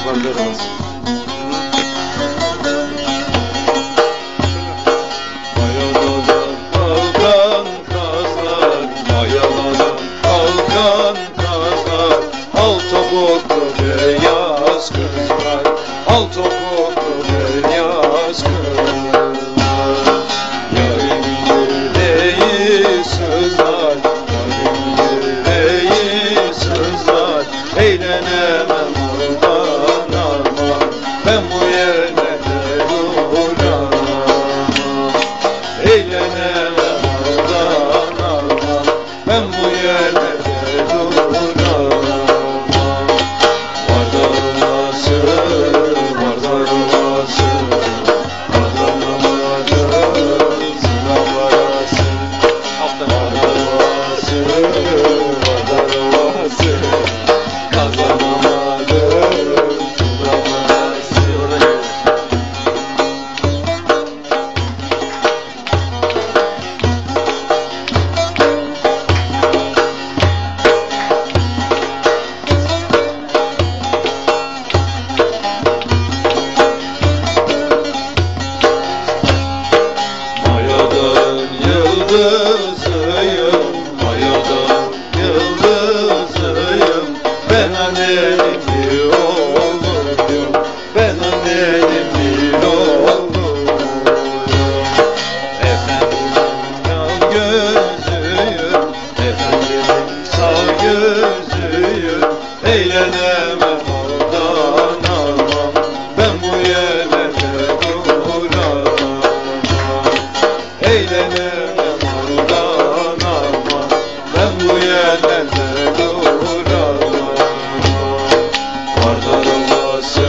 vardır olsun. Mayaladan kalkan kazlar, mayaladan kalkan kazlar, al topuklu beyaz kızlar, al topuklu beyaz kızlar. Yarın yüreği sızlar, yarın yüreği sızlar, eğlenemem oradan aman, ben bu yerlerde duramam. Eğlenemem oradan aman, ben bu yerlerde duramam. Var darılması, var darılması, kazanamadım sınav parası. Var darılması, var darılması, kazanamadım sınav parası. Mayadan yıldızıyım, mayadan yıldızıyım, ben annenin bir oğluyum, ben annenin bir oğluyum. Efendimin sağ gözüyüm, efendimin sağ gözüyüm, eğlenemem oradan aman, ben bu yerlerde duramam. Eğlenemem oradan aman, ben bu yerlerde duramam. Var darılması,